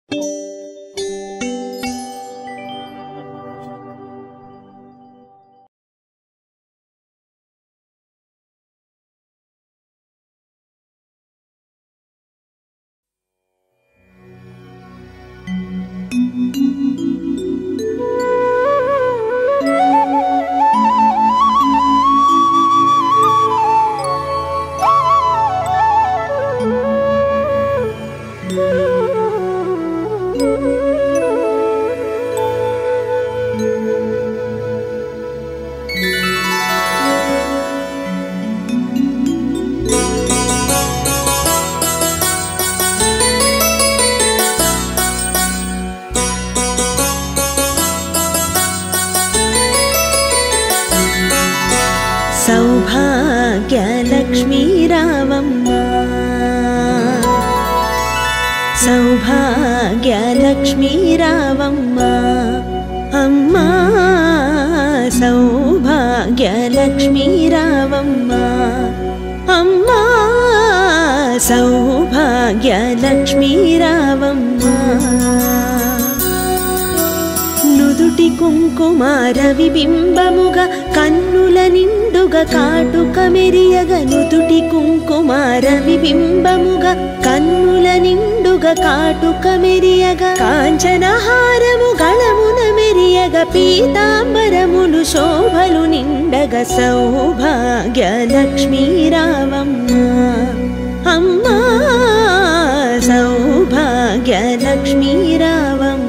सौभाग्यलक्ष्मी रावम्मा सौभाग्यलक्ष्मी रावम्मा अम्मा सौभाग्यलक्ष्मी रावम्मा अम्मा सौभाग्यलक्ष्मी रावम्मा నుదుటి కుంకుమార విబింబముగ కన్నుల నిండుగ కాటుక మెరియగ నుదుటి కుంకుమార విబింబముగ కన్నుల నిండుగ కాటుక మెరియగ కాంచనహారము గళమున మెరియగ పీతాంబరములు శోభలు నిండగ సౌభాగ్యలక్ష్మీ రావమ్మ అమ్మా సౌభాగ్యలక్ష్మీ రావమ్మ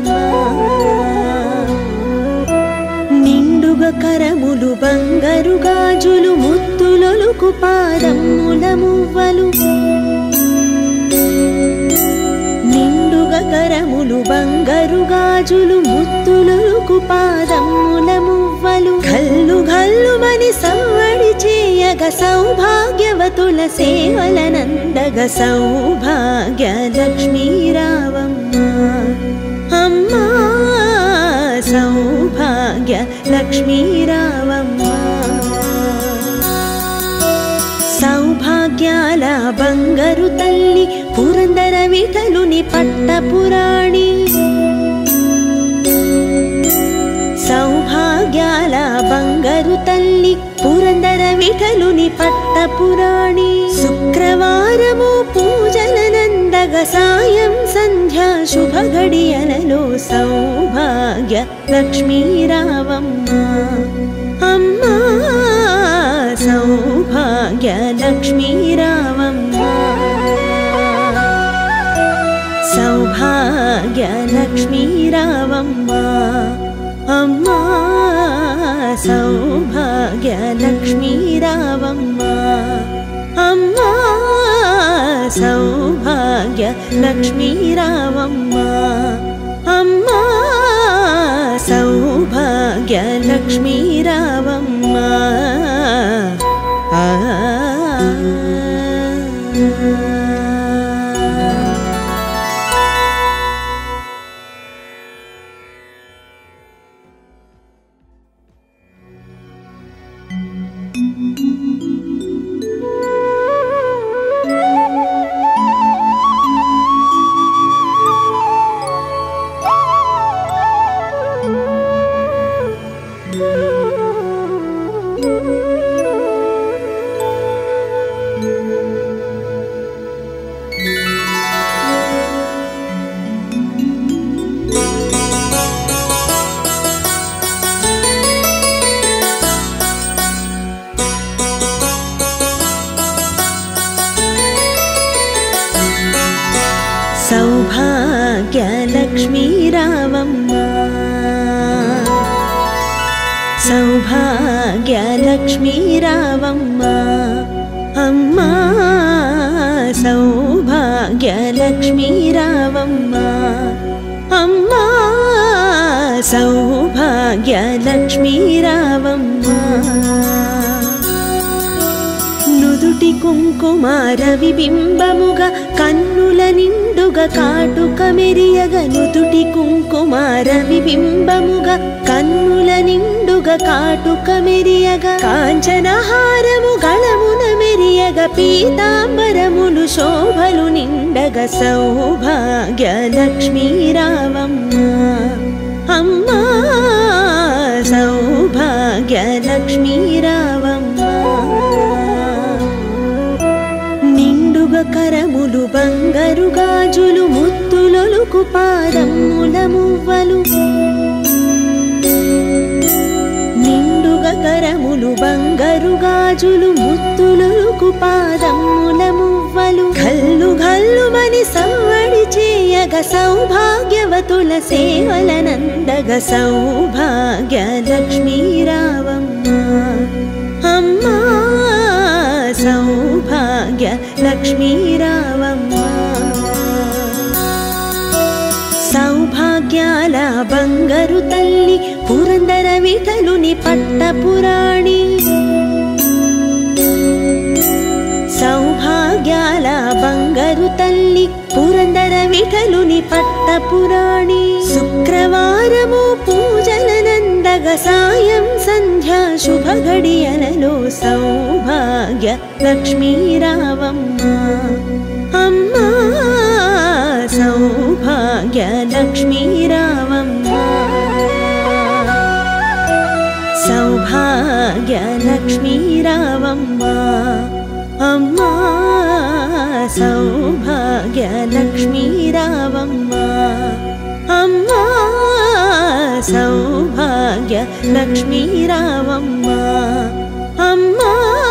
కరములు బంగారు గాజులు ముత్తులొలుకు పాదముల మువ్వలు నిండుగా కరములు బంగారు గాజులు ముత్తులొలుకు పాదముల మువ్వలు గల్లు గల్లుమని సవ్వడి చేయగ సౌభాగ్యవతుల సేవలనందగ సౌభాగ్యలక్ష్మీ రావమ్మ అమ్మా సౌభాగ్యలక్ష్మీ రావమ్మ సౌభాగ్యాల బంగారు తల్లి పురందర విఠలుని పట్టపురాణి సౌభాగ్యాల బంగారు తల్లి పురందర విఠలుని పట్టపురాణి శుక్రవారము పూజలనందగ సాయం సంధ్యా శుభ గడియలలో సౌభాగ్య లక్ష్మీ రావమ్మ అమ్మా సౌభాగ్య లక్ష్మీ రావమ్మ సౌభాగ్య లక్ష్మీ రావమ్మ అమ్మా సౌభాగ్య లక్ష్మీ రావమ్మ అమ్మా సౌభాగ్య లక్ష్మీ రావమ్మ అమ్మా సౌభాగ్య లక్ష్మీ రావమ్మ సౌభాగ్యలక్ష్మీ రావమ్మ సౌభాగ్యలక్ష్మీ రావమ్మ అమ్మా సౌభాగ్యలక్ష్మీ రావమ్మ అమ్మా సౌభాగ్యలక్ష్మీ రావమ్మ నుదుటి కుంకుమార విబింబముగ కన్నుల నిండుగ కాటుక మెరియగ నుదుటి కుంకుమార విబింబముగ కన్నుల నిండుగ కాటుక మెరియగ కాంచనహారము గళమున మెరియ మెరియగ పీతాంబరములు శోభలు నిండగ సౌభాగ్య లక్ష్మీ రావమ్మ అమ్మా సౌభాగ్య లక్ష్మీ రావమ్మ నిండుగ కరములు బంగారు గాజులు ముత్తులొలుకు పాదముల మువ్వలు నిండుగ కరములు బంగారు గాజులు ముత్తులొలుకు పాదముల మువ్వలు గల్లు గల్లుమని సవ్వడి చేయగ సౌభాగ్యవతుల సేవలనందగ సౌభాగ్య లక్ష్మీ రావమ్మ అమ్మా సౌభాగ్య లక్ష్మీ రావమ్మ సౌభాగ్యాల బంగారు తల్లి పురందర విఠలుని పట్టపురాణి సౌభాగ్యాల బంగారు తల్లి పురందర విఠలుని పట్టపురాణి శుక్రవారము పూజలనందగ సాయం సంధ్యా శుభ గడియలలో సౌభాగ్య లక్ష్మీ రావమ్మ అమ్మా సౌభాగ్య లక్ష్మీ రావమ్మ సౌభాగ్య లక్ష్మీ రావమ్మ అమ్మా సౌభాగ్య లక్ష్మీ రావమ్మ అమ్మా సౌభాగ్య లక్ష్మీ రావమ్మ అమ్మా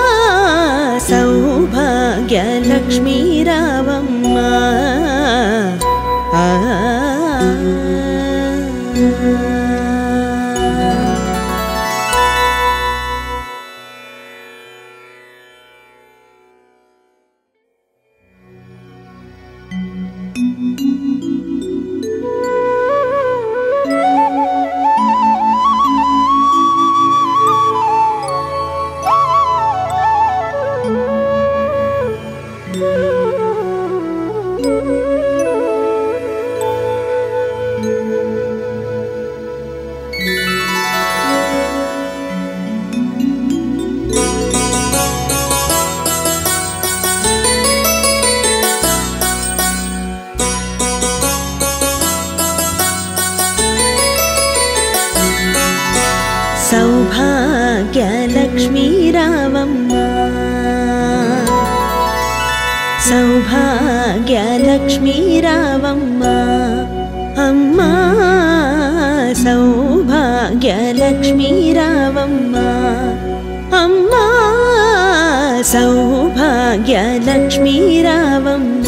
సౌభాగ్య లక్ష్మీ రావమ్మ సౌభాగ్య లక్ష్మీ రావమ్మ సౌభాగ్య లక్ష్మీ రావమ్మ అమ్మా సౌభాగ్య లక్ష్మీ రావమ్మ అమ్మా సౌభాగ్య లక్ష్మీ రావమ్మ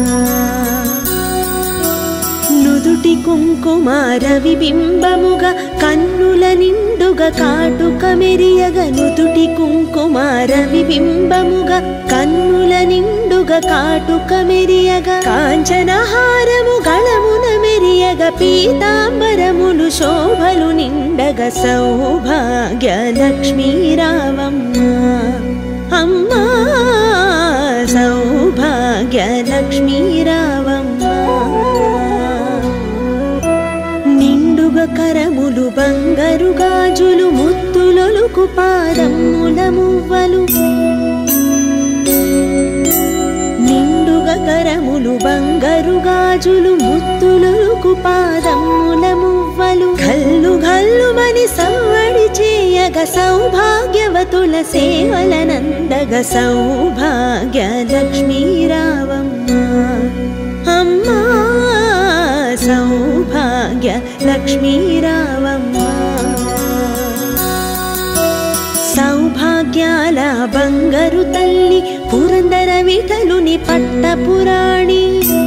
నుదుటి కుంకుమ రవిబింబముగ కన్నుల నిండుగ కాటుక మెరియగ నుదుటి కుంకుమ రవిబింబముగ కన్నుల నిండుగ కాటుక మెరియగ కాంచనహారము గళమున మెరియగ పీతాంబరములు శోభలు నిండగ సౌభాగ్య లక్ష్మీ రావమ్మ అమ్మా సౌభాగ్య లక్ష్మీ రావమ్మ నిండుగ కరములు బంగారు గాజులు ముత్తులొలుకు పాదముల మువ్వలు నిండుగ కరములు బంగారు గాజులు ముత్తులొలుకు పాదముల మువ్వలు గల్లు గల్లుమని సవ్వడి చేయగ సౌభాగ్యవతుల సేవలనందగ సౌభాగ్య లక్ష్మీ రావమ్మ అమ్మా సౌభాగ్య లక్ష్మీ రావమ్మ సౌభాగ్యాల బంగారు తల్లి పురందర విఠలుని పట్టపురాణి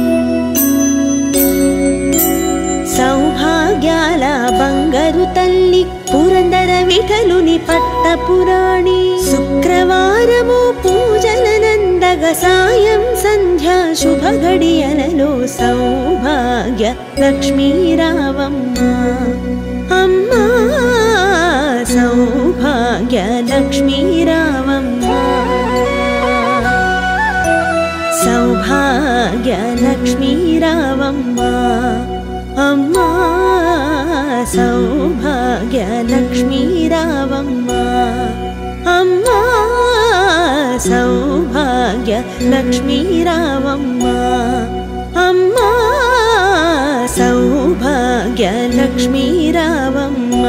సౌభాగ్యాల బంగారు తల్లి పురందర విఠలుని పట్టపురాణి శుక్రవారము పూజలనందగ సాయం సంధ్యా శుభ గడియలలో సౌభాగ్య లక్ష్మీ రావమ్మ అమ్మా సౌభాగ్య లక్ష్మీ రావమ్మ సౌభాగ్య లక్ష్మీ రావమ్మ అమ్మా సౌభాగ్య లక్ష్మీ రావమ్మ అమ్మా సౌభాగ్య లక్ష్మీ రావమ్మ అమ్మా సౌభాగ్య లక్ష్మీ రావమ్మ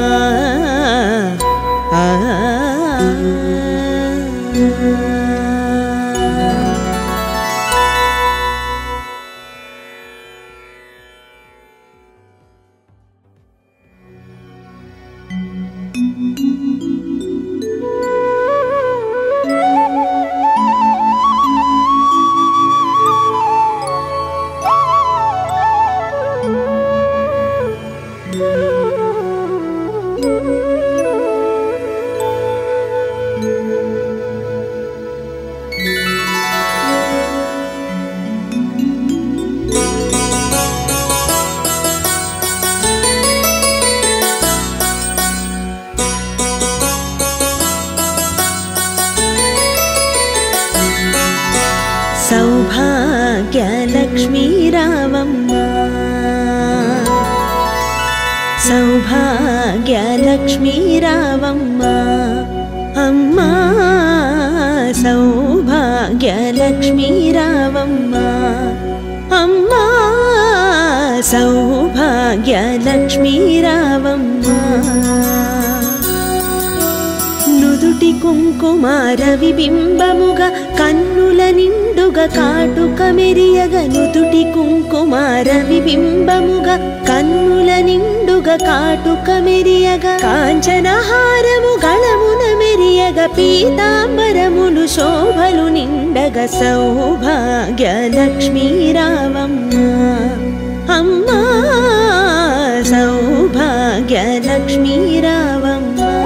సౌభాగ్య లక్ష్మీ రావమ్మ సౌభాగ్య లక్ష్మీ రావమ్మ అమ్మా సౌభాగ్య లక్ష్మీ రావమ్మ అమ్మా సౌభాగ్య లక్ష్మీ రావమ్మ నుదుటి కుంకుమార విబింబముగా కన్నుల నిండుగా కాటుక మెరియగ నుదుటి కుంకుమార విబింబముగా కన్నుల నిండుగా కాటుక మెరియగ కాంచనహారము గళమున మెరియగ పీతాంబరములు శోభలు నిండగ సౌభాగ్య లక్ష్మీ రావమ్మ అమ్మా సౌభాగ్య లక్ష్మీ రావమ్మ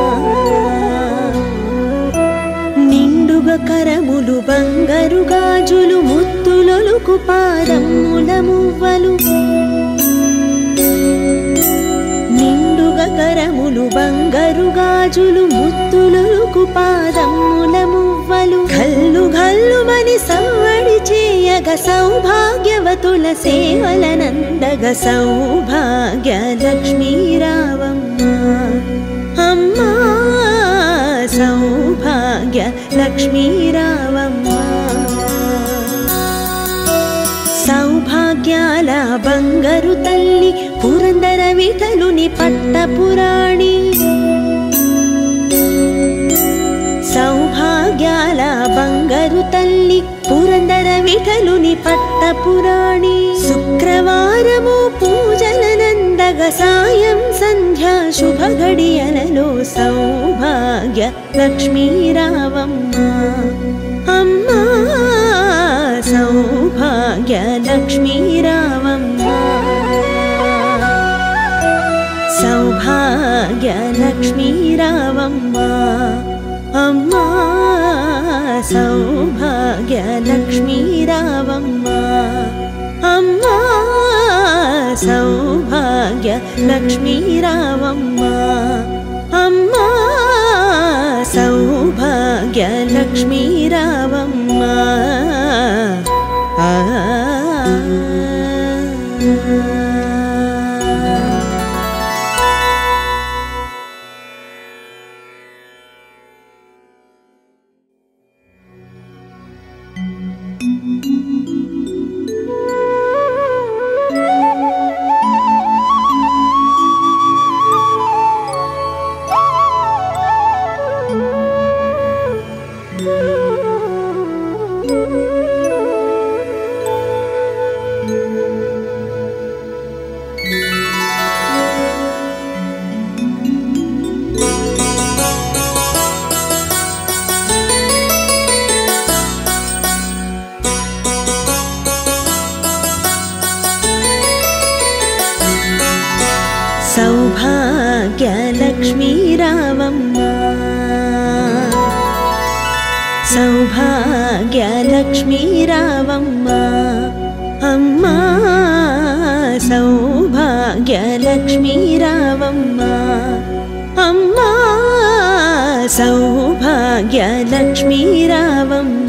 కరములు బంగారు గాజులు ముత్తులొలుకు పాదముల మువ్వలు నిండుగా కరములు బంగారు గాజులు ముత్తులొలుకు పాదముల మువ్వలు గల్లు గల్లుమని సవ్వడి చేయగ సౌభాగ్యవతుల సేవలనందగ సౌభాగ్య లక్ష్మీ రావమ్మ అమ్మా సౌభాగ్య లక్ష్మీ రావమ్మ సౌభాగ్యాల బంగారు తల్లి పురందర విఠలుని పట్టపురాణి సౌభాగ్యాల బంగారు తల్లి పురందర విఠలుని పట్టపురాణి శుక్రవారము పూజలనందగ సాయం సంధ్యా శుభ గడియలలో సౌభాగ్య లక్ష్మీ రావమ్మ అమ్మా సౌభాగ్య లక్ష్మీ రావమ్మ సౌభాగ్య లక్ష్మీ రావమ్మ అమ్మా సౌభాగ్య లక్ష్మీ రావమ్మ అమ్మా సౌభాగ్య లక్ష్మీ రావమ్మ అమ్మా సౌభాగ్య లక్ష్మీ రావమ్మ సౌభాగ్య లక్ష్మీ రావమ్మ సౌభాగ్య లక్ష్మీ రావమ్మ అమ్మా సౌభాగ్య లక్ష్మీ రావమ్మ అమ్మా సౌభాగ్య లక్ష్మీ రావమ్మ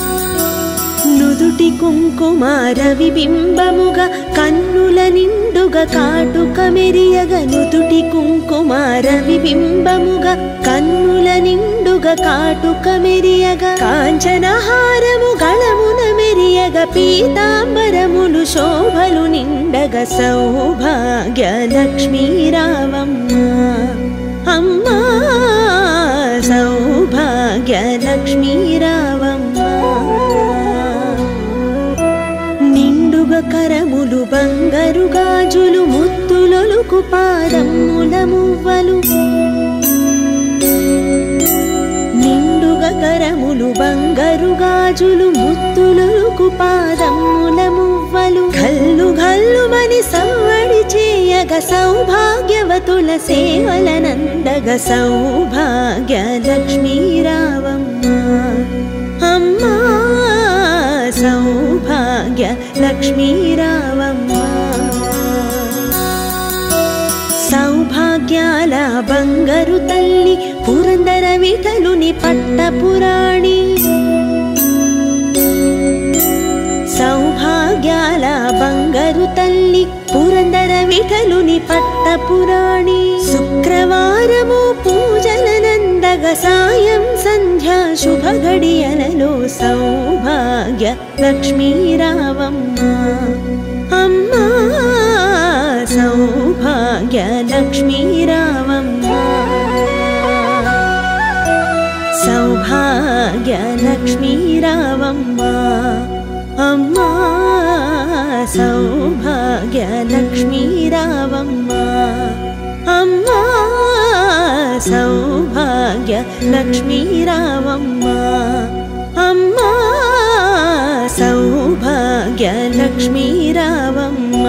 నుదుటి కుంకుమార విబింబముగా కన్నుల నిండుగా కాటుక మెరియగ నుదుటి కుంకుమార విబింబముగ కన్నుల నిండుగ కాటుక మెరియగ కాంచనహారము గళమున మెరియగ పీతాంబరములు శోభలు నిండగ సౌభాగ్య లక్ష్మీ రావమ్మ అమ్మా సౌభాగ్య లక్ష్మీ రావమ్మ నిండుగ కరములు బంగారు గాజులు ముత్తులొలుకు పాదముల మువ్వలు నిండుగ కరములు బంగారు గాజులు ముత్తులొలుకు పాదముల మువ్వలు గల్లు గల్లుమని సవ్వడి చేయగ సౌభాగ్యవతుల సేవలనందగ సౌభాగ్య లక్ష్మీ రావమ్మ అమ్మా సౌభాగ్య లక్ష్మీ రావమ్మ సౌభాగ్యాల బంగారు తల్లి పురందర విఠలుని పట్టపురాణి సౌభాగ్యాల బంగారు తల్లి పురందర విఠలుని పట్టపురాణి శుక్రవారము పూజలనందగ సాయం సంధ్యా శుభ గడియలలో సౌభాగ్య లక్ష్మీ రావమ్మ అమ్మా సౌభాగ్య లక్ష్మీ రావమ్మ సౌభాగ్య లక్ష్మీ రావమ్మ అమ్మా సౌభాగ్య లక్ష్మీ రావమ్మ అమ్మా సౌభాగ్య లక్ష్మీ రావమ్మ అమ్మా సౌభాగ్య లక్ష్మీ రావమ్మ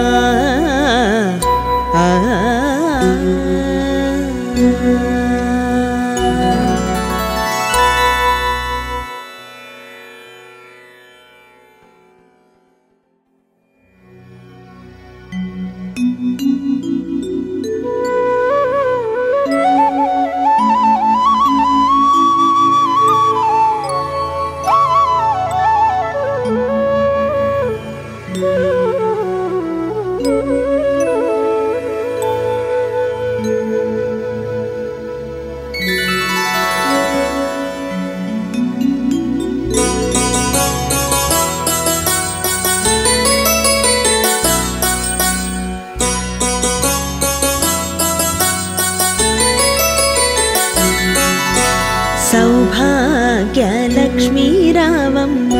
సౌభాగ్య లక్ష్మీ రావమ్మ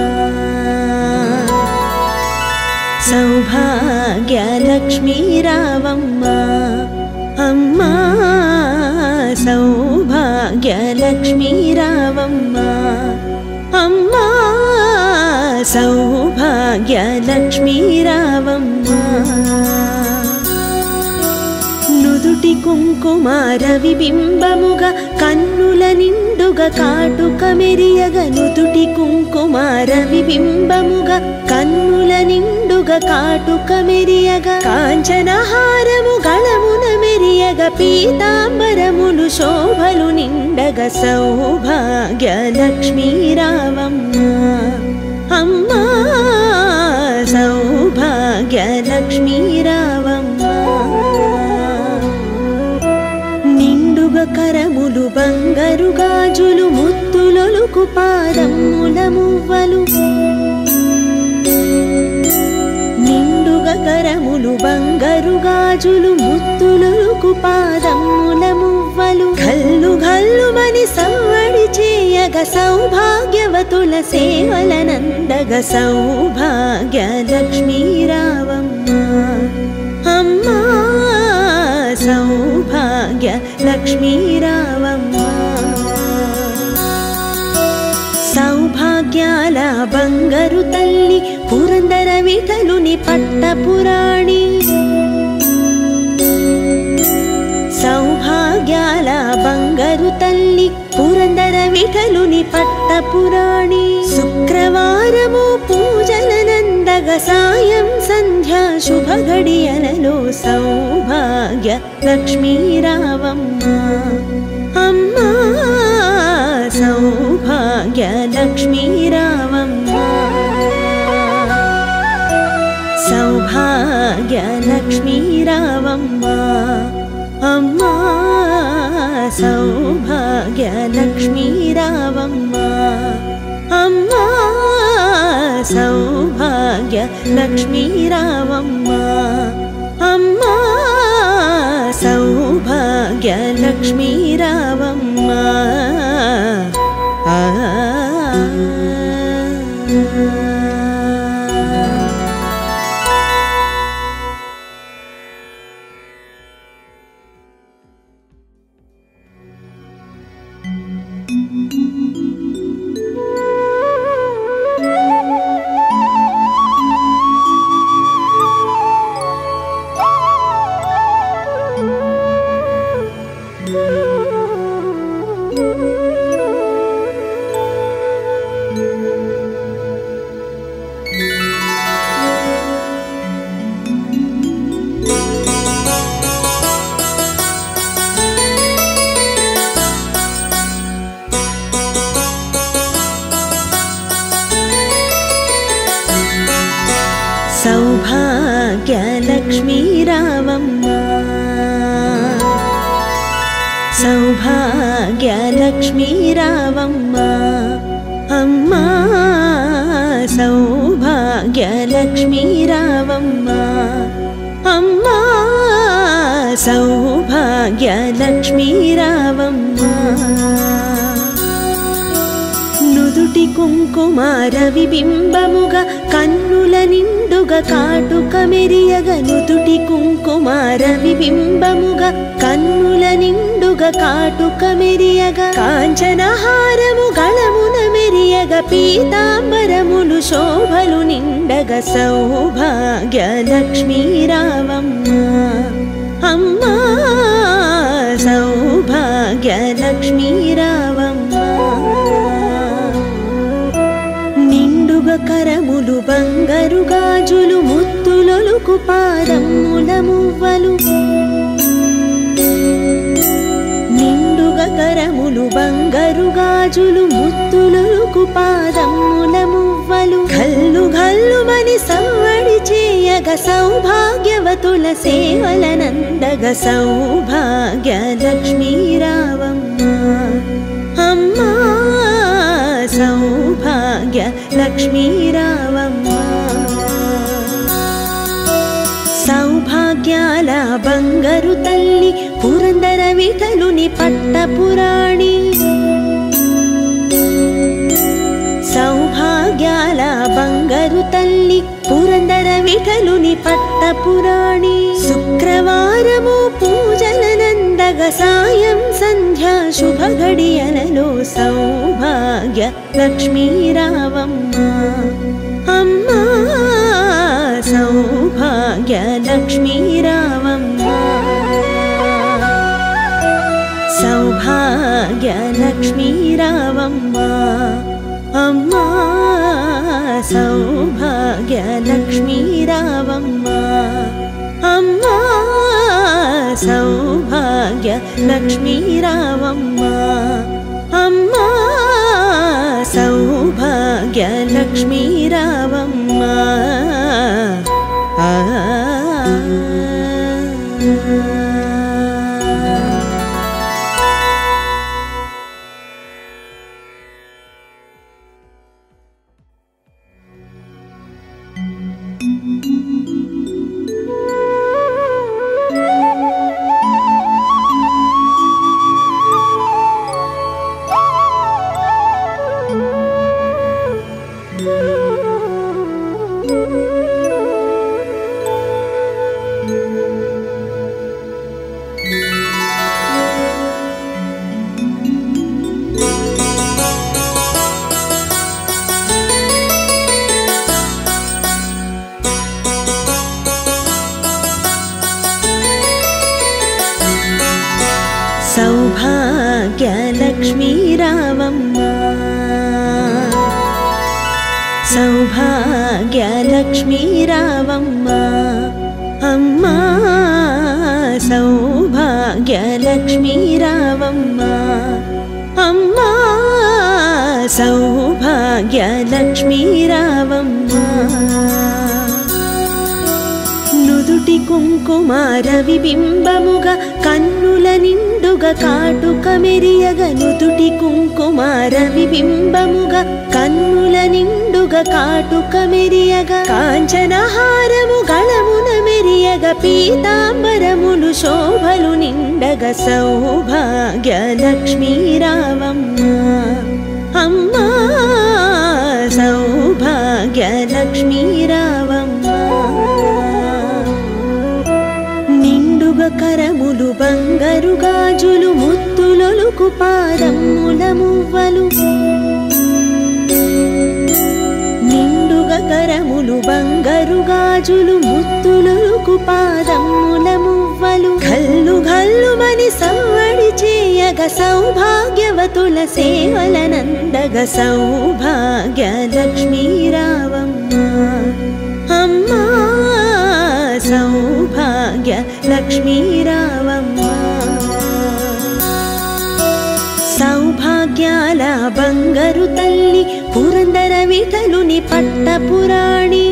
సౌభాగ్య లక్ష్మీ రావమ్మ అమ్మా సౌభాగ్య లక్ష్మీ రావమ్మ అమ్మా సౌభాగ్య లక్ష్మీ రావమ్మ నుదుటి కుంకుమార విబింబముగ కన్నుల నిండుగ కాటుక మెరియగ నుదుటి కుంకుమార విబింబముగ కన్నుల నిండుగ కాటుక మెరియగ కాంచనహారము గళమున మెరియగ పీతాంబరములు శోభలు నిండగ సౌభాగ్య లక్ష్మీ రావమ్మ అమ్మా సౌభాగ్య లక్ష్మీ రావమ్మ నిండుగ కరములు బంగారు గాజులు ముత్తులొలుకు పాదముల మువ్వలు నిండుగ కరములు బంగారు గాజులు ముత్తులొలుకు పాదముల మువ్వలు గల్లు గల్లుమని సవ్వడి చేయగ సౌభాగ్యవతుల సేవలనందగ సౌభాగ్య లక్ష్మీ రావమ్మ అమ్మా సౌభాగ్య లక్ష్మీ రావమ్మ సౌభాగ్యాల బంగారు తల్లి పురందర విఠలుని పట్టపురాణి సౌభాగ్యాల బంగారు తల్లి పురందర విఠలుని పట్టపురాణి శుక్రవారము పూజలనందగ సాయం సంధ్యా శుభ గడియలలో సౌభాగ్య లక్ష్మీ రావమ్మ అమ్మా సౌభాగ్య లక్ష్మీ రావమ్మ సౌభాగ్య లక్ష్మీ रावम्मा अम्मा सौभाग्यलक्ष्मी रावम्मा अम्मा सौभाग्यलक्ष्मी रावम्मा अम्मा सौभाग्यलक्ष्मी रावम्मा सौभाग्यलक्ष्मी रावम्मा सौभाग्यलक्ष्मी रावम्मा अम्मा सौभाग्यलक्ष्मी रावम्मा अम्मा सौभाग्यलक्ष्मी रावम्मा నుదుటి కుంకుమార విబింబముగ కన్నుల నిండుగ కాటుక మెరియగ నుదుటి కుంకుమార విబింబముగ కన్నుల నిండుగ కాటుక మెరియగ కాంచనహారము గళమున మెరియగ పీతాంబరములు శోభలు నిండగ సౌభాగ్యలక్ష్మీ రావమ్మ అమ్మా సౌభాగ్యలక్ష్మీ రావమ్మ కరములు బంగారు గాజులు ముత్తులొలుకు పాదముల మువ్వలు నిండుగా కరములు బంగారు గాజులు ముత్తులొలుకు పాదముల మువ్వలు గల్లు గల్లుమని సవ్వడి చేయగ సౌభాగ్యవతుల సేవలనందగ సౌభాగ్యలక్ష్మీ రావమ్మ అమ్మా సౌభాగ్యలక్ష్మీ రావమ్మ సౌభాగ్యాల బంగారు తల్లి పురందర విఠలుని పట్టపురాణి సౌభాగ్యాల బంగారు తల్లి పురందర విఠలుని పట్టపురాణి శుక్రవారము పూజలనందగ సాయం సంధ్యా శుభ గడియలలో సౌభాగ్య లక్ష్మీ రావమ్మ అమ్మా సౌభాగ్య లక్ష్మీ రావమ్మ సౌభాగ్య లక్ష్మీ రావమ్మ అమ్మా సౌభాగ్య లక్ష్మీ రావమ్మ అమ్మా సౌభాగ్య లక్ష్మీ రావమ్మ అమ్మా సౌభాగ్య లక్ష్మీ రావమ్మ సౌభాగ్యలక్ష్మీ రావమ్మ సౌభాగ్యలక్ష్మీ రావమ్మ అమ్మా సౌభాగ్యలక్ష్మీ రావమ్మ అమ్మా సౌభాగ్యలక్ష్మీ రావమ్మ నుదుటి నుదుటి కుంకుమార విబింబముగ కన్నుల నిండుగ కాటుక మెరియగ నుదుటి కుంకుమార విబింబముగ కన్నుల నిండుగ కాటుక మెరియగ కాంచనహారము గళమున మెరియగ పీతాంబరములు శోభలు నిండగ సౌభాగ్య లక్ష్మీ రావమ్మ అమ్మా సౌభాగ్య లక్ష్మీ రావమ్మ నిండుగ కరములు బంగారు గాజులు ముత్తులొలుకు పాదముల మువ్వలు నిండుగ కరములు బంగారు గాజులు ముత్తులొలుకు పాదముల మువ్వలు గల్లు గల్లుమని సవ్వడి చేయగ సౌభాగ్యవతుల సేవలనందగ సౌభాగ్య లక్ష్మీ రావమ్మ అమ్మా సౌభాగ్య లక్ష్మీ రావమ్మ సౌభాగ్యాల బంగారు తల్లి పురందర విఠలుని పట్టపురాణి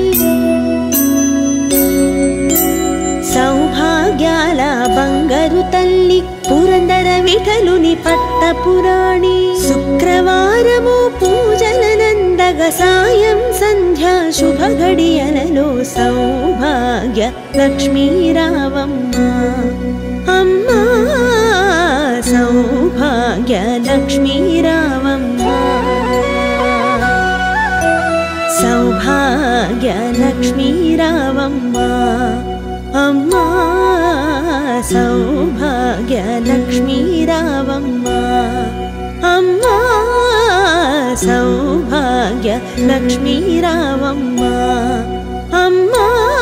సౌభాగ్యాల బంగారు తల్లి పురందర విఠలుని పట్టపురాణి శుక్రవారము పూజలనందగ సాయం సంధ్యా శుభ గడియలలో సౌభాగ్య లక్ష్మీ రావమ్మ అమ్మా సౌభాగ్య లక్ష్మీ రావమ్మ సౌభాగ్య లక్ష్మీ రావమ్మ అమ్మా సౌభాగ్య లక్ష్మీ రావమ్మ అమ్మా సౌభాగ్య లక్ష్మీ రావమ్మ అమ్మా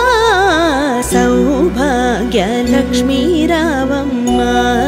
సౌభాగ్య లక్ష్మీ రావమ్మ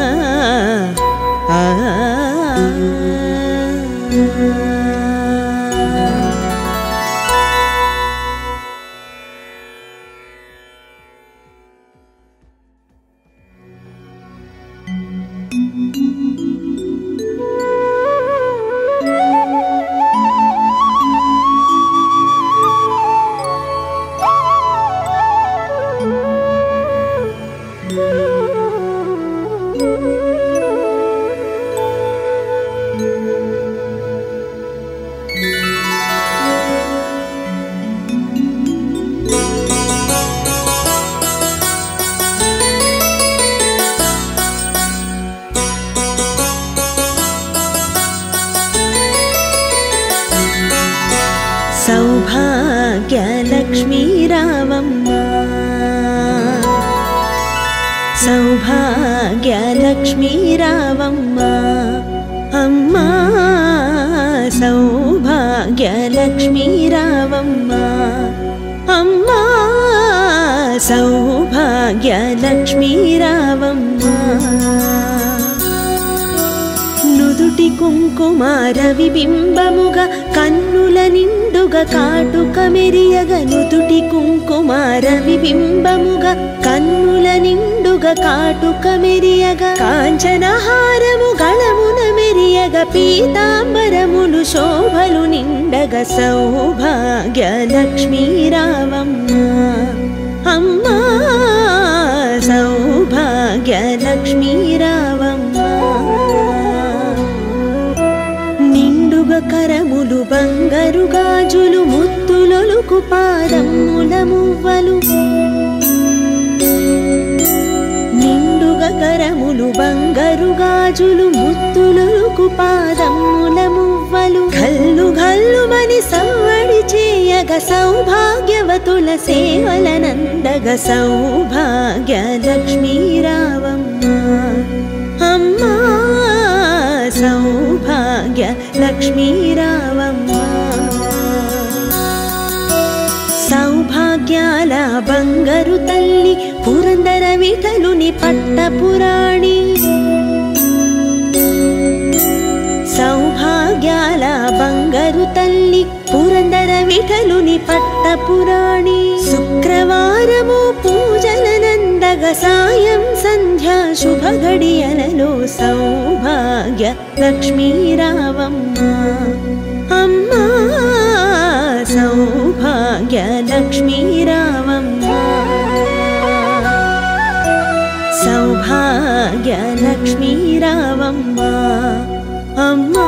సౌభాగ్య లక్ష్మీ రావమ్మ సౌభాగ్య లక్ష్మీ రావమ్మ అమ్మా సౌభాగ్య లక్ష్మీ రావమ్మ అమ్మా సౌభాగ్య లక్ష్మీ రావమ్మ నుదుటి కుంకుమార విబింబముగ కన్నుల నిండుగ కాటుక మెరియగ నుదుటి కుంకుమార విబింబముగ కన్నుల నిండుగ కాటుక మెరియగ కాంచనహారము గళమున మెరియగ పీతాంబరములు శోభలు నిండగ సౌభాగ్య లక్ష్మీ రావమ్మ అమ్మా సౌభాగ్య లక్ష్మీ రావమ్మ నిండుగ కరములు బంగారు గాజులు ముత్తులొలుకు పాదముల మువ్వలు నిండుగ కరములు బంగారు గాజులు ముత్తులొలుకు పాదముల మువ్వలు గల్లు గల్లుమని సవ్వడి చేయగ సౌభాగ్యవతుల సేవలనందగ సౌభాగ్య లక్ష్మీ రావమ్మ అమ్మా సౌభాగ్య లక్ష్మీ రావమ్మ సౌభాగ్యాల బంగారు తల్లి పురందర విఠలుని పట్టపురాణి సౌభాగ్యాల బంగారు తల్లి పురందర విఠలుని పట్టపురాణి శుక్రవారము పూజలనందగ సాయం సంధ్యా శుభ గడియలలో సౌభాగ్య లక్ష్మీ రావమ్మ అమ్మా సౌభాగ్య లక్ష్మీ రావమ్మ सौभाग्यलक्ष्मी रावम्मा अम्मा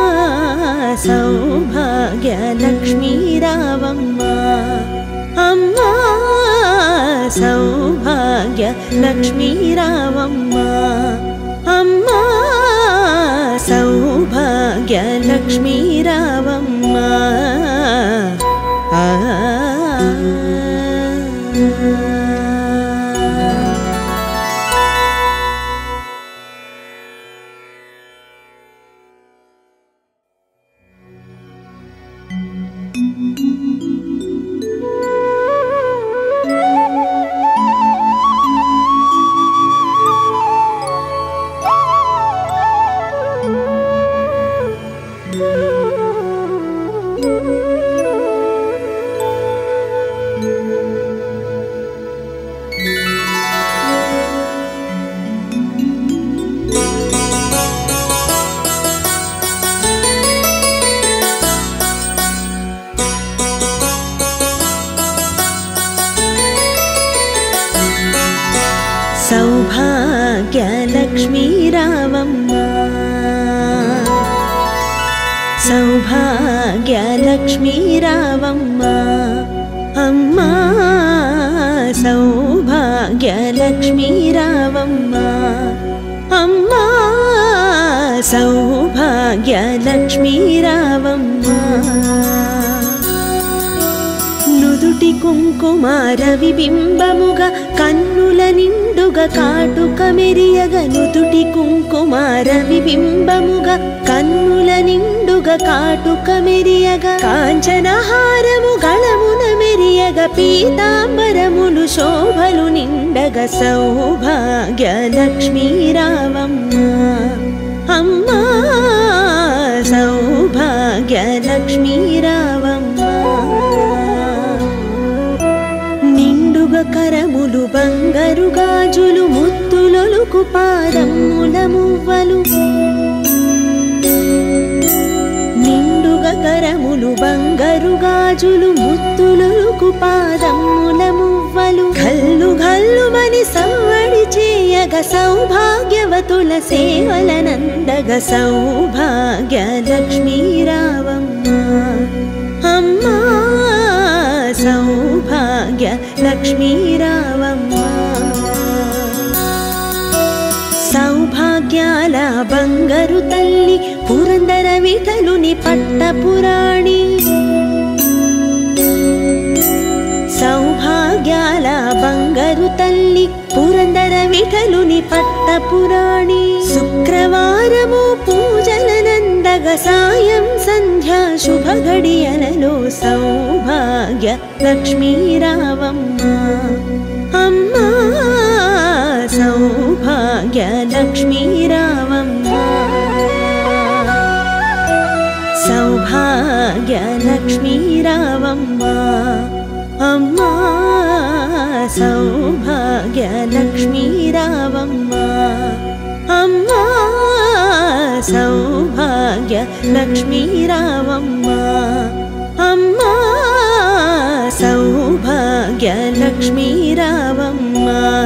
सौभाग्यलक्ष्मी रावम्मा अम्मा सौभाग्यलक्ष्मी रावम्मा अम्मा सौभाग्यलक्ष्मी रावम्मा सौभाग्यलक्ष्मी रावम्मा सौभाग्यलक्ष्मी रावम्मा अम्मा सौभाग्यलक्ष्मी रावम्मा अम्मा सौभाग्यलक्ष्मी रावम्मा నుదుటి కుంకుమార విబింబముగా కన్నుల నిండుగా కాటుక మెరియగ నుదుటి కుంకుమార విబింబముగా కన్నుల నిండుగా కాటుక మెరియగ కాంచనహారము గళమున మెరియగ పీతాంబరములు శోభలు నిండగ సౌభాగ్యలక్ష్మీ రావమ్మ అమ్మా సౌభాగ్యలక్ష్మీ రావమ్మ కరములు బంగారు గాజులు ముత్తులొలుకు పాదముల మువ్వలు నిండుగా కరములు బంగారు గాజులు ముత్తులొలుకు పాదముల మువ్వలు గల్లు గల్లుమని సవ్వడి చేయగ సౌభాగ్యవతుల సేవలనందగ సౌభాగ్యలక్ష్మీ రావమ్మ అమ్మా సౌభాగ్యలక్ష్మీ రావమ్మ సౌభాగ్యాల బంగారు తల్లి పురందర విఠలుని పట్టపురాణి సౌభాగ్యాల బంగారు తల్లి పురందర విఠలుని పట్టపురాణి శుక్రవారము పూజలనందగ సాయం సంధ్యా శుభ గడియలలో సౌభాగ్య లక్ష్మీ రావమ్మ అమ్మా సౌభాగ్య లక్ష్మీ రావమ్మ సౌభాగ్య లక్ష్మీ రావమ్మ అమ్మా సౌభాగ్య లక్ష్మీ రావమ్మ అమ్మా సౌభాగ్య లక్ష్మీ రావమ్మ అమ్మా సౌభాగ్య లక్ష్మీ రావమ్మ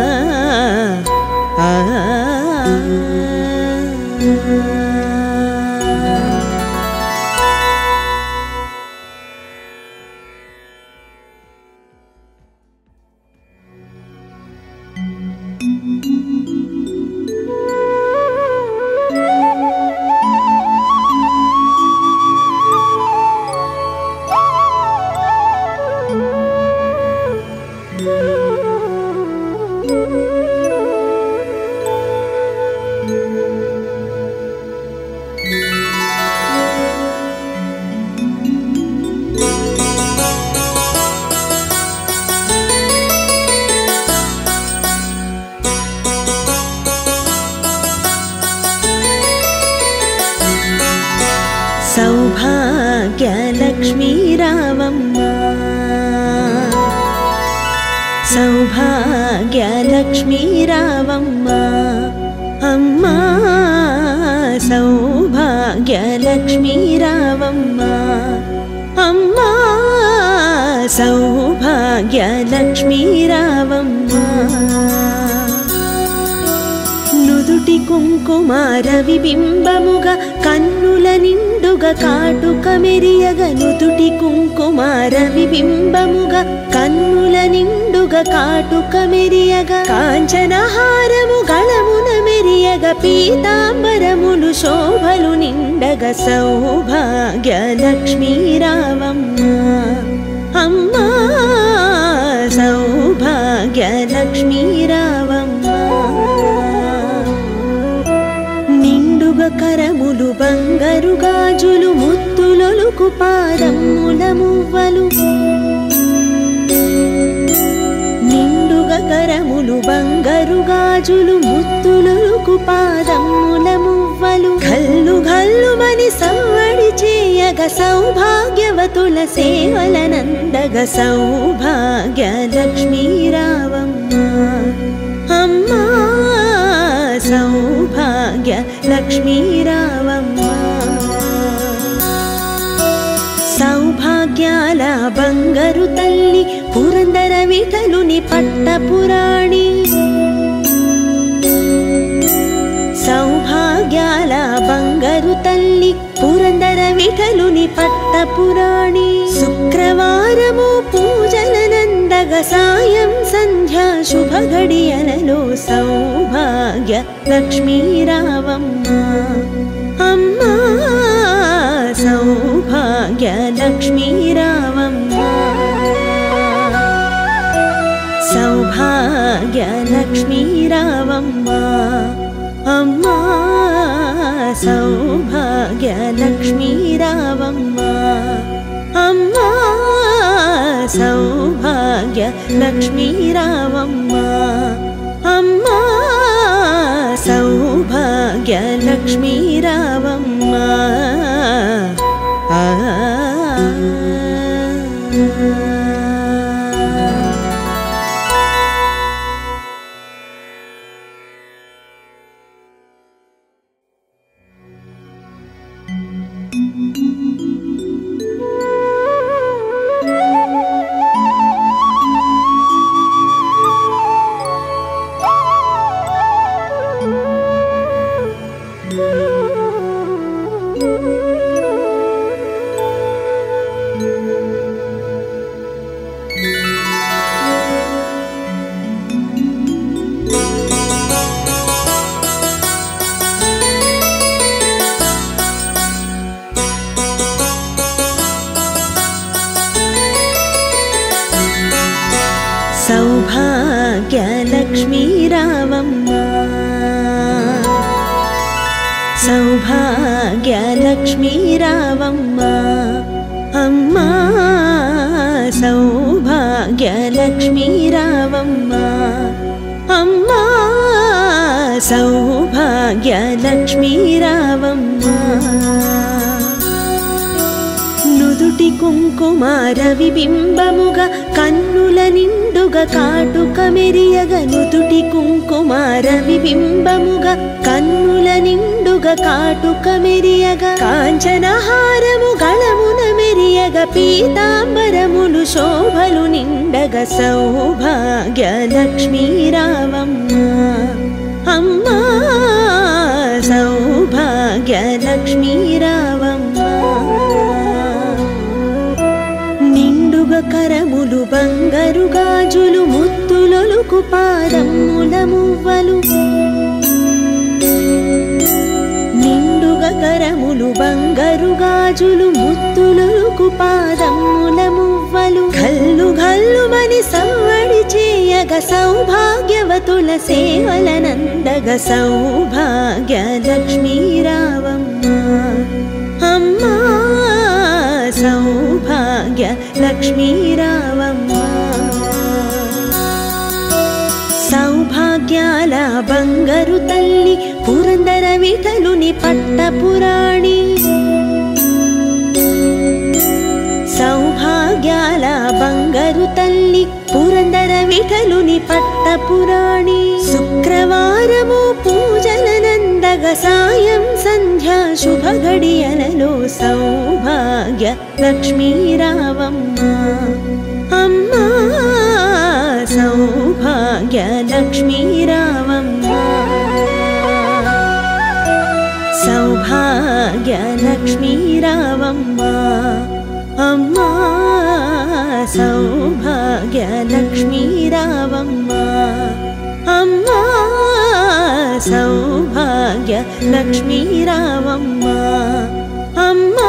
సౌభాగ్యలక్ష్మీ రావమ్మ సౌభాగ్యలక్ష్మీ రావమ్మ అమ్మా సౌభాగ్యలక్ష్మీ రావమ్మ అమ్మా సౌభాగ్యలక్ష్మీ రావమ్మ నుదుటి కుంకుమార విబింబముగ కన్నుల నిండుగ కాటుక మెరియగ నుదుటి కుంకుమార విబింబముగ కన్నుల నిండుగ కాటుక మెరియగ కాంచనహారము గళమున మెరియగ పీతాంబరములు శోభలు నిండగ సౌభాగ్య లక్ష్మీ రావమ్మ అమ్మా సౌభాగ్య లక్ష్మీ రావమ్మ నిండుగ కరములు బంగారు గాజులు ముత్తులొలుకు పాదముల మువ్వలు నిండుగ కరములు బంగారు గాజులు ముత్తులొలుకు పాదముల మువ్వలు గల్లు గల్లుమని సవ్వడి చేయగ సౌభాగ్యవతుల సేవలనందగ సౌభాగ్య లక్ష్మీ రావమ్మ అమ్మా సౌభాగ్య లక్ష్మీ రావమ్మ సౌభాగ్యాల బంగారు తల్లి పురందర విఠలుని పట్టపురాణి సౌభాగ్యాల బంగారు తల్లి పురందర విఠలుని పట్టపురాణి శుక్రవారము పూజలనందగ సాయం సంధ్యా శుభ గడియలలో సౌభాగ్య లక్ష్మీ రావమ్మ అమ్మా సౌభాగ్య లక్ష్మీ రావమ్మ సౌభాగ్య లక్ష్మీ రావమ్మ అమ్మా సౌభాగ్య లక్ష్మీ రావమ్మ అమ్మా సౌభాగ్య లక్ష్మీ రావమ్మ అమ్మా సౌభాగ్య లక్ష్మీ రావమ్మ సౌభాగ్య లక్ష్మీ రావమ్మ సౌభాగ్య లక్ష్మీ రావమ్మ అమ్మా సౌభాగ్య లక్ష్మీ రావమ్మ అమ్మా సౌభాగ్య లక్ష్మీ రావమ్మ నుదుటి కుంకుమార విబింబముగ కన్నుల నిండుగ కాటుక మెరియగ నుదుటి కుంకుమార విబింబముగ కన్నుల నిండుగ కాటుక మెరియగ కాంచనహారము గళమున మెరియగ పీతాంబరములు శోభలు నిండగ సౌభాగ్య లక్ష్మీ రావమ్మ అమ్మా సౌభాగ్య లక్ష్మీ రావమ్మ నిండుగ కరములు బంగారు గాజులు ముత్తులొలుకు పాదముల మువ్వలు నిండుగ కరములు బంగారు గాజులు ముత్తులొలుకు పాదముల మువ్వలు గల్లు గల్లుమని సవ్వడి చేయగ సౌభాగ్యవతుల సేవలనందగ సౌభాగ్య లక్ష్మీ రావమ్మ అమ్మా సౌభాగ్య లక్ష్మీ రావమ్మ సౌభాగ్యాల బంగారు తల్లి పురందర విఠలుని పట్టపురాణి సౌభాగ్యాల బంగారు తల్లి పురందర విఠలుని పట్టపురాణి శుక్రవారము పూజలనందగ సాయం సంధ్యా శుభ గడియలలో సౌభాగ్య లక్ష్మీ రావమ్మ అమ్మా సౌభాగ్య లక్ష్మీ రావమ్మ सौभाग्यलक्ष्मी रावम्मा अम्मा सौभाग्यलक्ष्मी रावम्मा अम्मा सौभाग्यलक्ष्मी रावम्मा अम्मा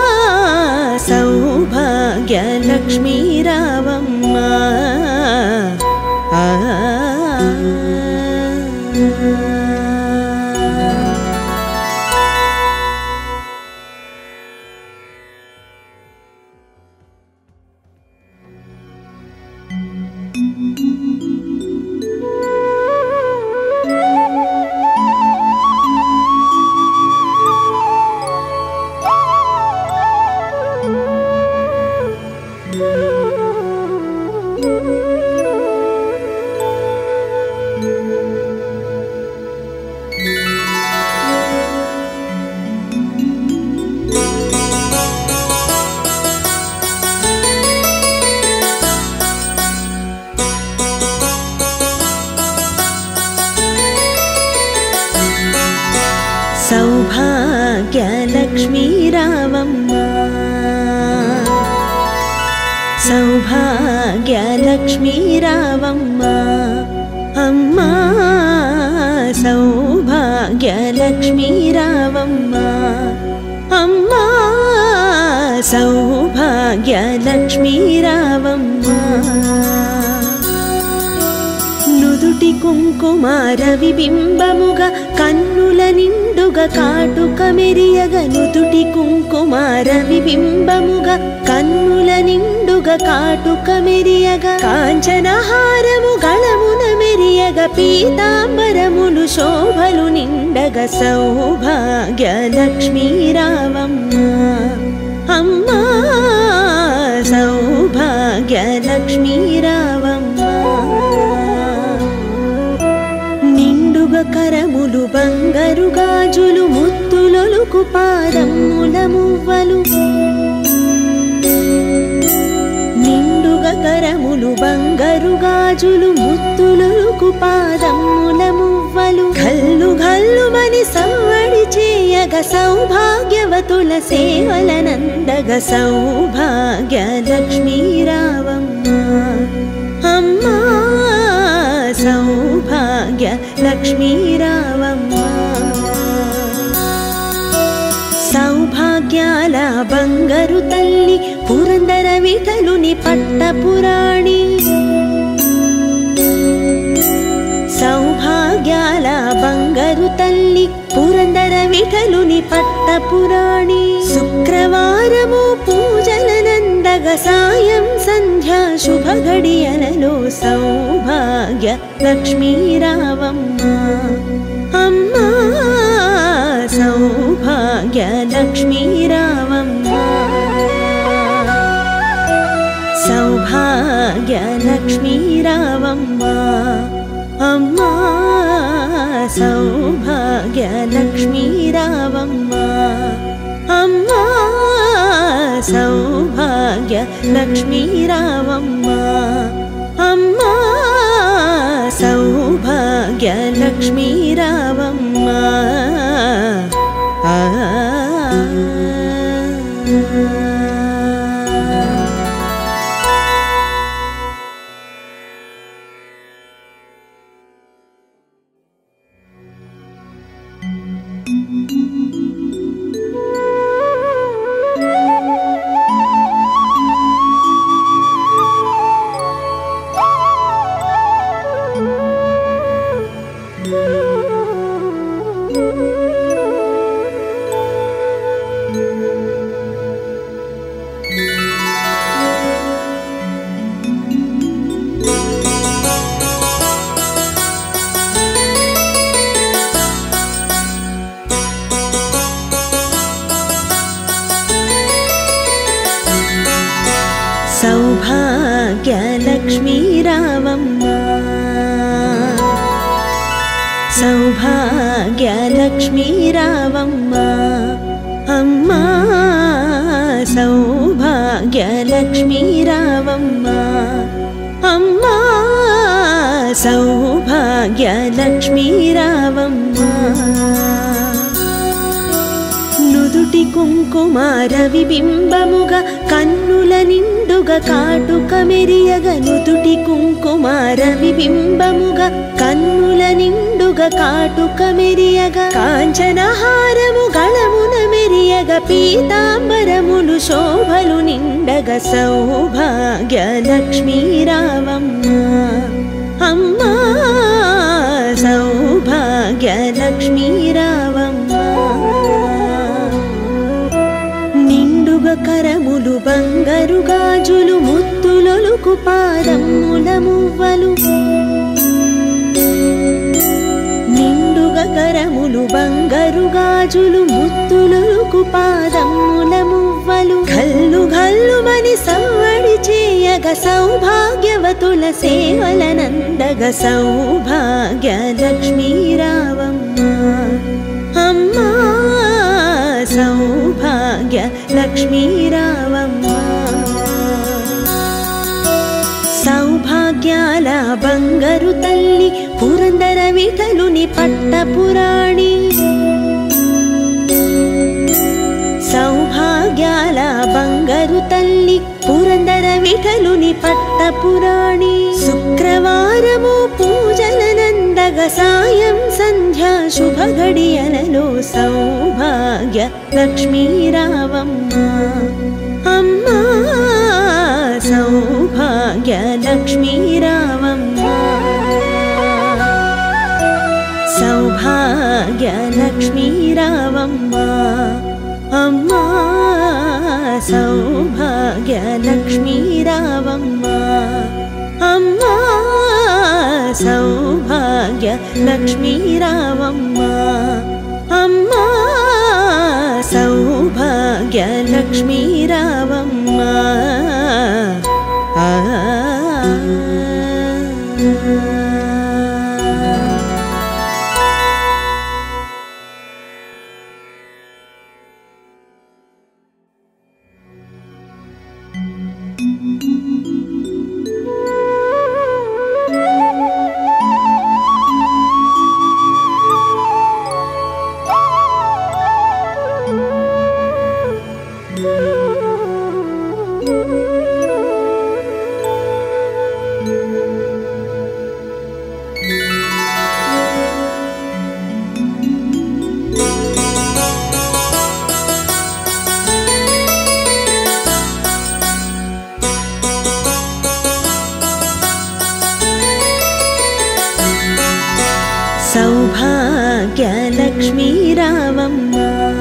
सौभाग्यलक्ष्मी रावम्मा सौभाग्यलक्ष्मी रावम्मा सौभाग्यलक्ष्मी रावम्मा अम्मा सौभाग्यलक्ष्मी रावम्मा अम्मा सौभाग्यलक्ष्मी रावम्मा నుదుటి కుంకుమార విబింబముగ కన్నుల నిండుగ కాటుక మెరియగ నుదుటి కుంకుమార విబింబముగ కన్నుల నిండుగ కాటుక మెరియగ కాంచనహారము గళమున మెరియగ పీతాంబరములు శోభలు నిండగ సౌభాగ్యలక్ష్మీ రావమ్మ అమ్మా సౌభాగ్యలక్ష్మీ రావమ్మ కరములు బంగారు గాజులు ముత్తులొలుకు పాదముల మువ్వలు నిండుగ కరములు బంగారు గాజులు ముత్తులొలుకు పాదముల మువ్వలు గల్లు గల్లుమని సవ్వడి చేయగ సౌభాగ్యవతుల సేవలనందగ సౌభాగ్యలక్ష్మీ రావమ్మ అమ్మా సౌభాగ్యలక్ష్మీ రావమ్మ సౌభాగ్యాల బంగారు తల్లి పురందర విఠలుని పట్టపురాణి సౌభాగ్యాల బంగారు తల్లి పురందర విఠలుని పట్టపురాణి శుక్రవారము పూజలనందగ సాయం సంధ్యా శుభ గడియలలో సౌభాగ్య లక్ష్మీ రావమ్మ అమ్మా సౌభాగ్య లక్ష్మీ రావమ్మ సౌభాగ్య లక్ష్మీ రావమ్మ అమ్మా సౌభాగ్య లక్ష్మీ రావమ్మ అమ్మా సౌభాగ్య లక్ష్మీ రావమ్మ అమ్మా సౌభాగ్య లక్ష్మీ రావమ్మ सौभाग्यलक्ष्मी रावम्म सौभाग्यलक्ष्मी रावम्म अम्मा सौभाग्यलक्ष्मी रावम्म अम्मा सौभाग्यलक्ष्मी रावम्म నుదుటి కుంకుమారవి బింబముగా కన్నుల నిండుగా కాటుక మెరియగ నుదుటి కుంకుమారవి బింబముగా కన్నుల నిండుగా కాటుక మెరియగ కాంచనహారము గళమున మెరియగ పీతాంబరములు శోభలు నిండగ సౌభాగ్య లక్ష్మీ రావమ్మ అమ్మా సౌభాగ్య లక్ష్మీ రావమ్మ నిండుగా కరములు బంగారు గాజులు ముత్తులొలుకు పాదముల మువ్వలు నిండుగా కరములు బంగారు గాజులు ముత్తులొలుకు పాదముల మువ్వలు గల్లు గల్లుమని సవ్వడి చేయగ సౌభాగ్యవతుల సేవలనందగ సౌభాగ్య లక్ష్మీ రావమ్మ అమ్మా సౌభాగ్య లక్ష్మీ రావమ్మ సౌభాగ్యాల బంగారు తల్లి పురందర విఠలుని పట్టపురాణి సౌభాగ్యాల బంగారు తల్లి పురందర విఠలుని పట్టపురాణి శుక్రవారము పూజలనందగ సాయం సంధ్యా శుభ గడియలలో సౌభాగ్య లక్ష్మీ రావమ్మ అమ్మా సౌభాగ్య లక్ష్మీ రావమ్మ సౌభాగ్య లక్ష్మీ రావమ్మ అమ్మా సౌభాగ్య లక్ష్మీ రావమ్మ అమ్మా సౌభాగ్య లక్ష్మీ రావమ్మ అమ్మా సౌభాగ్య లక్ష్మీ రావమ్మ సౌభాగ్య లక్ష్మీ రావమ్మ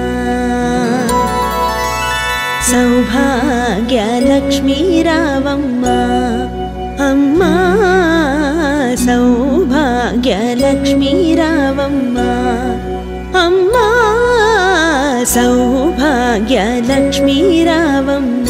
సౌభాగ్య లక్ష్మీ రావమ్మ అమ్మా సౌభాగ్య లక్ష్మీ రావమ్మ అమ్మా సౌభాగ్య లక్ష్మీ రావమ్మ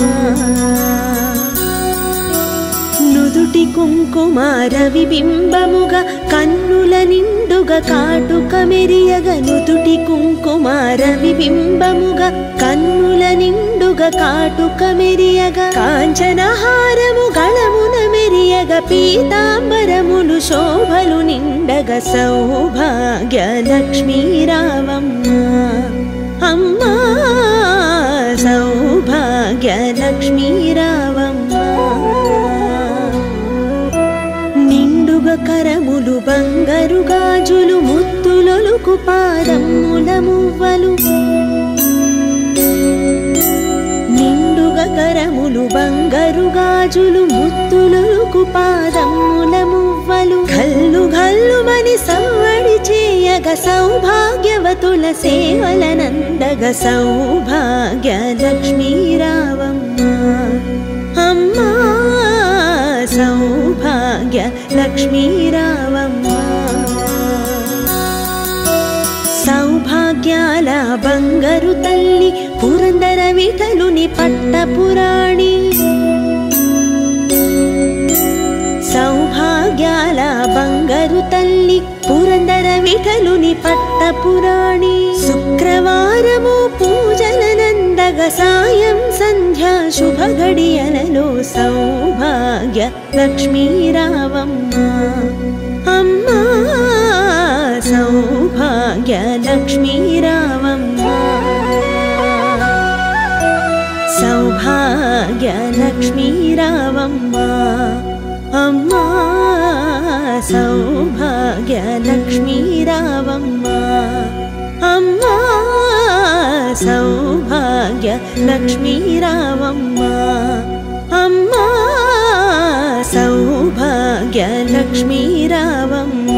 నుదుటి కుంకుమారవి బింబముగా కన్నుల నిండుగా కాటుక మెరియగ నుదుటి కుంకుమారవి బింబముగా కన్నుల నిండుగా కాటుక మెరియగ కాంచనహారము గళమున మెరియగ పీతాంబరములు శోభలు నిండగ సౌభాగ్య లక్ష్మీ రావమ్మ అమ్మా సౌభాగ్య లక్ష్మీ రావమ్మ నిండుగా కరములు బంగారు గాజులు ముత్తులొలుకు పాదముల మువ్వలు నిండుగా కరములు బంగారు గాజులు ముత్తులొలుకు పాదముల మువ్వలు గల్లు గల్లుమని సవ్వడి చేయగ సౌభాగ్యవతుల సేవలనందగ సౌభాగ్య లక్ష్మీ రావమ్మ అమ్మా సౌభాగ్య లక్ష్మీ రావమ్మ సౌభాగ్యాల బంగారు తల్లి పురందర విఠలుని పట్టపురాణి సౌభాగ్యాల బంగారు తల్లి పురందర విఠలుని పట్టపురాణి శుక్రవారము పూజలనందగ సాయం సంధ్యా శుభ గడియలలో సౌభాగ్య లక్ష్మీ రావమ్మ అమ్మా సౌభాగ్య లక్ష్మీ రావమ్మ సౌభాగ్యలక్ష్మీ రావమ్మ అమ్మా సౌభాగ్యలక్ష్మీ రావమ్మ అమ్మా సౌభాగ్యలక్ష్మీ రావమ్మ అమ్మా సౌభాగ్యలక్ష్మీ రావమ్మ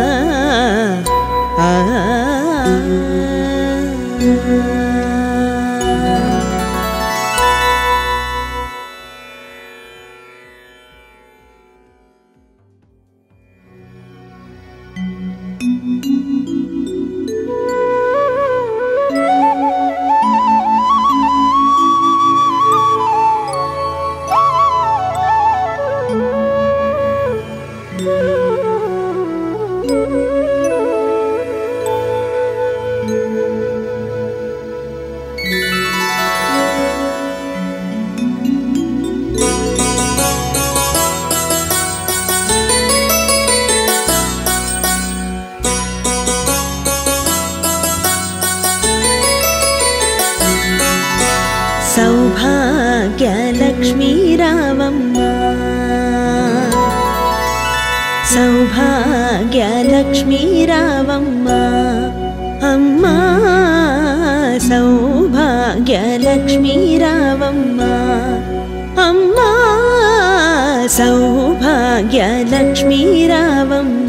సౌభాగ్యలక్ష్మీ రావమ్మ సౌభాగ్యలక్ష్మీ రావమ్మ అమ్మా సౌభాగ్యలక్ష్మీ రావమ్మ అమ్మా సౌభాగ్యలక్ష్మీ రావమ్మ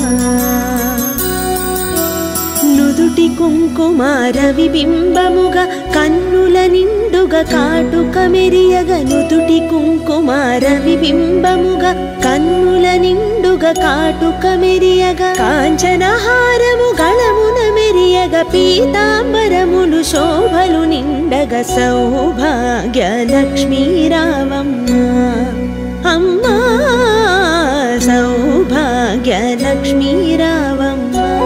నుదుటి కుంకుమార విబింబముగా కన్నుల నిండుగా కాటుక మెరియగ నుదుటి కుంకుమార విబింబముగా కన్నుల నిండుగా కాటుక మెరియగ కాంచనహారము గళమున మెరియగ పీతాంబరములు శోభలు నిండగ సౌభాగ్యలక్ష్మీ రావమ్మ అమ్మా సౌభాగ్యలక్ష్మీ రావమ్మ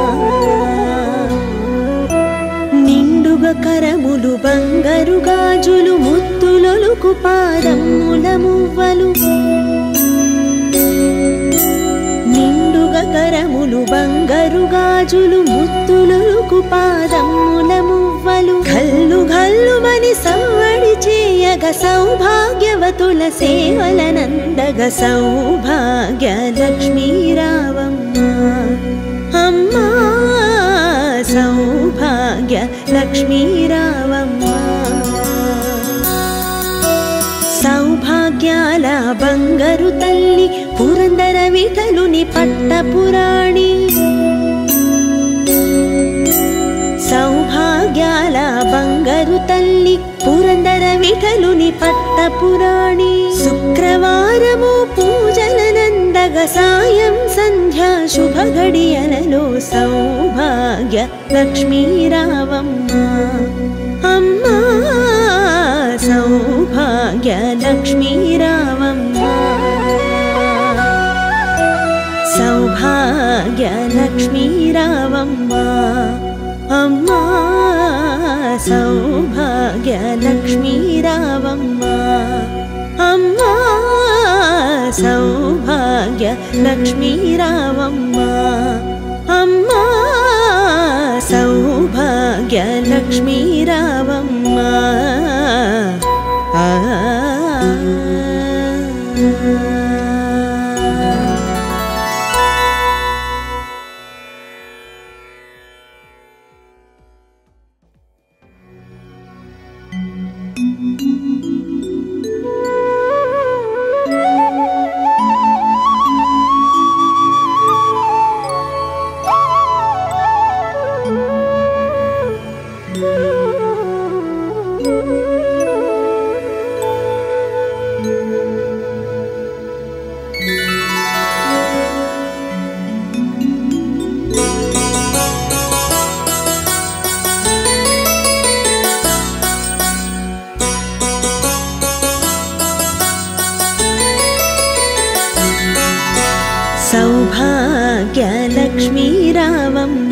కరములు బంగారు గాజులు ముత్తులొలుకు పాదముల మువ్వలు నిండుగా కరములు బంగారు గాజులు ముత్తులొలుకు పాదముల మువ్వలు గల్లు గల్లుమని సవ్వడి చేయగ సౌభాగ్యవతుల సేవలనందగ సౌభాగ్యలక్ష్మీ రావమ్మ అమ్మా సౌభాగ్యలక్ష్మీ రావమ్మ సౌభాగ్యాల బంగారు తల్లి పురందర విఠలుని పట్టపురాణి సౌభాగ్యాల బంగారు తల్లి పురందర విఠలుని పట్టపురాణి శుక్రవారము పూజలనందగ సాయం సంధ్యా శుభ గడియలలో సౌభాగ్యలక్ష్మీ రావమ్మ అమ్మా సౌభాగ్యలక్ష్మీ రావమ్మ సౌభాగ్యలక్ష్మీ రావమ్మ అమ్మా సౌభాగ్యలక్ష్మీ రావమ్మ అమ్మా సౌభాగ్యలక్ష్మీ రావమ్మ అమ్మా సౌభాగ్యలక్ష్మీ రావమ్మ సౌభాగ్యలక్ష్మీ రావమ్మ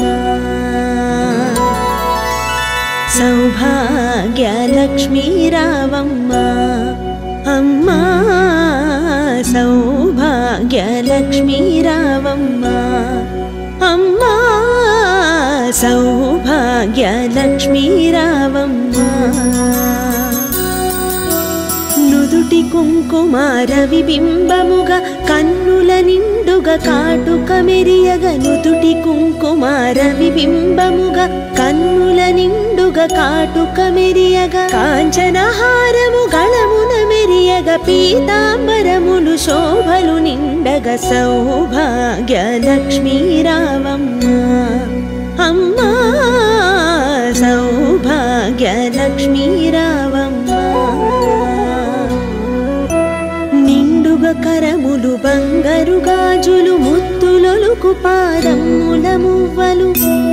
సౌభాగ్యలక్ష్మీ రావమ్మ అమ్మా సౌభాగ్యలక్ష్మీ రావమ్మ అమ్మా సౌభాగ్యలక్ష్మీ రావమ్మ నుదుటి కుంకుమార విబింబముగ కన్నుల నిండుగ కాటుక మెరియగ నుదుటి కుంకుమార విబింబముగ కన్నుల నిండుగ కాటుక మెరియగ కాంచనహారము గళమున మెరియగ పీతాంబరములు శోభలు నిండగ సౌభాగ్య లక్ష్మీ రావమ్మ అమ్మా సౌభాగ్య లక్ష్మీ రావమ్మ నిండుగ కరములు బంగారు గాజులు ముత్తులొలుకు పాదముల మువ్వలు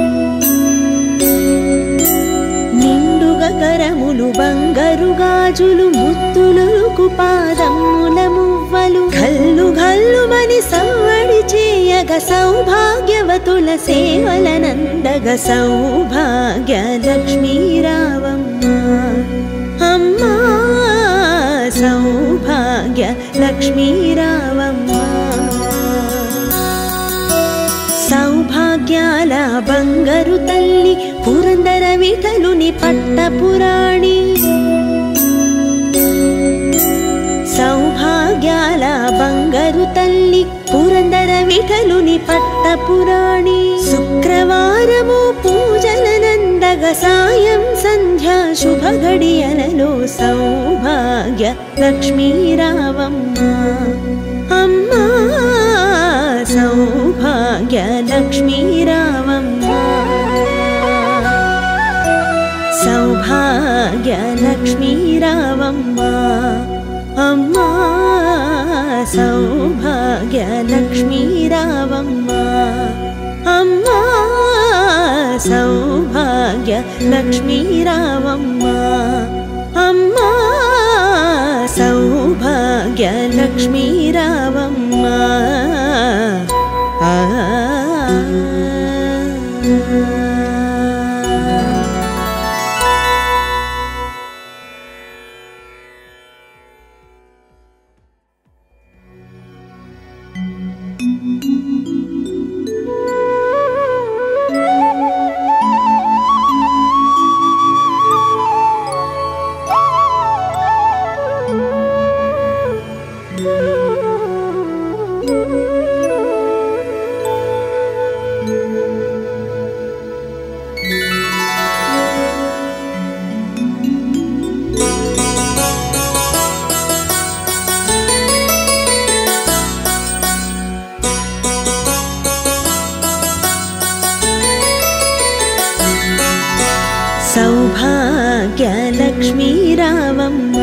నిండుగ కరములు బంగారు గాజులు ముత్తులొలుకు పాదముల మువ్వలు గల్లు గల్లుమని సవ్వడి చేయగ సౌభాగ్యవతుల సేవలనందగ సౌభాగ్య లక్ష్మీ రావమ్మ అమ్మా సౌభాగ్య లక్ష్మీ రావమ్మ సౌభాగ్యాల బంగారు తల్లి పురందర విఠలుని పట్టపురాణి సౌభాగ్యాల బంగారు తల్లి పురందర విఠలుని పట్టపురాణి శుక్రవారము పూజలనందగ సాయం సంధ్యా శుభ గడియలలో సౌభాగ్య లక్ష్మీ రావమ్మ అమ్మా సౌభాగ్య లక్ష్మీ రావమ్మ సౌభాగ్య లక్ష్మీ రావమ్మ అమ్మా సౌభాగ్య లక్ష్మీ రావమ్మ అమ్మా సౌభాగ్య లక్ష్మీ రావమ్మ అమ్మా సౌభాగ్య లక్ష్మీ రావమ్మ సౌభాగ్య లక్ష్మీ రావమ్మ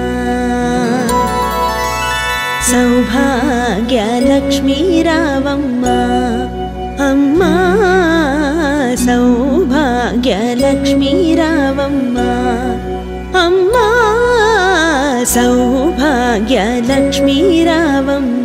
సౌభాగ్య లక్ష్మీ రావమ్మ అమ్మా సౌభాగ్య లక్ష్మీ రావమ్మ అమ్మా సౌభాగ్య లక్ష్మీ రావమ్మ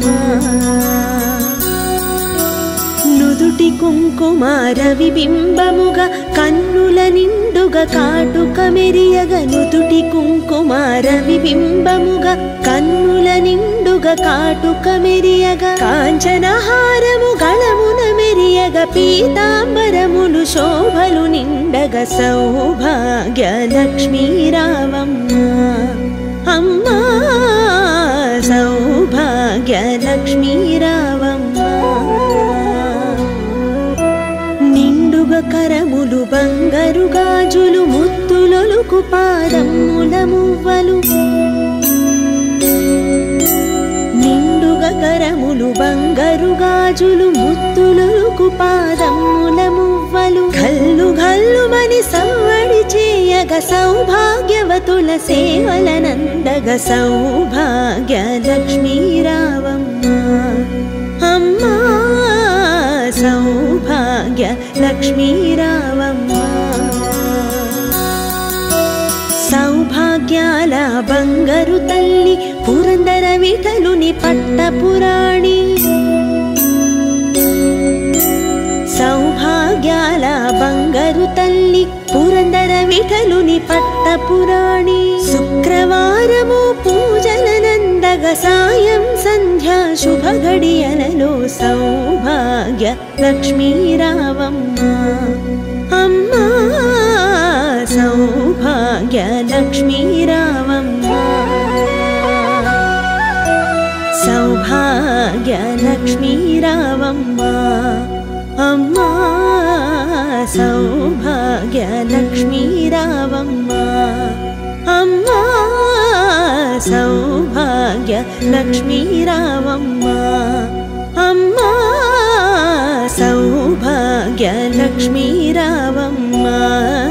నుదుటి కుంకుమార విబింబముగ కన్నుల నిండుగ కాటుక మెరియగ నుదుటి కుంకుమార విబింబముగ కన్నుల నిండుగ కాటుక మెరియగ కాంచనహారము గళమున మెరియగ పీతాంబరములు శోభలు నిండగ సౌభాగ్య లక్ష్మీ రావమ్మ అమ్మా సౌభాగ్య లక్ష్మీ రావమ్మ నిండుగ కరములు బంగారు గాజులు ముత్తులొలుకు పాదముల మువ్వలు నిండుగ కరములు బంగారు గాజులు ముత్తులొలుకు పాదముల మువ్వలు గల్లు గల్లుమని సవ్వడి చేయగ సౌభాగ్యవతుల సేవలనందగ సౌభాగ్య లక్ష్మీ రావమ్మ అమ్మా సౌభాగ్య లక్ష్మీ రావమ్మ సౌభాగ్యాల బంగారు తల్లి పురందర విఠలుని పట్టపురాణి సౌభాగ్యాల బంగారు తల్లి పురందర విఠలుని పట్టపురాణి శుక్రవారము పూజలనందగ సాయం సంధ్యా శుభ గడియలలో సౌభాగ్య లక్ష్మీ రావమ్మ అమ్మా సౌభాగ్య లక్ష్మీ రావమ్మ सौभाग्यलक्ष्मी रावम्मा अम्मा सौभाग्यलक्ष्मी रावम्मा अम्मा सौभाग्यलक्ष्मी रावम्मा अम्मा सौभाग्यलक्ष्मी रावम्मा।